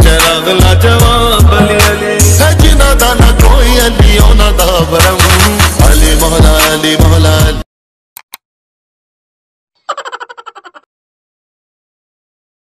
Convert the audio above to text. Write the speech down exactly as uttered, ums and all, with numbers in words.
चराग लाजवाब अली अली है जिन्ना दा ना कोई अली